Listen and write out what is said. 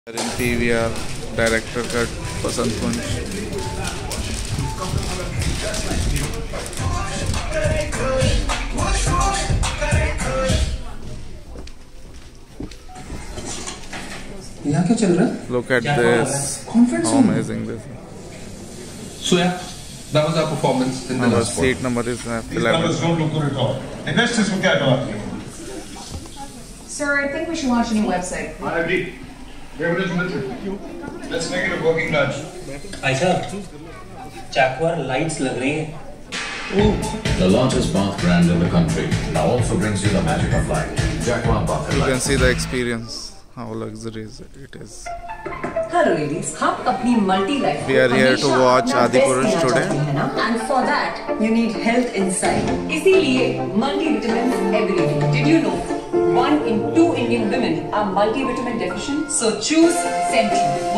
In PVR, director cut Vasant Kunj. यहाँ क्या चल रहा है? Look at this. How amazing this is. So yeah, that was our performance in the Our last seat number is These numbers 11. don't look good at all. Investors को क्या जवाब दें? Sir, I think we should launch a new website. I agree. Let's make it a working lunch. अच्छा, चाकवार lights लग रही हैं. The largest bath brand in the country now also brings you the magic of light. Jaguar Bath You can Light. see the experience, how luxurious it is. Hello ladies, हम अपनी multi life We are here to watch Adipurush today. And for that you need health insight. इसीलिए multivitamins every day. Did you know 1 in 2 Indian women are multivitamin deficient? So choose Senti.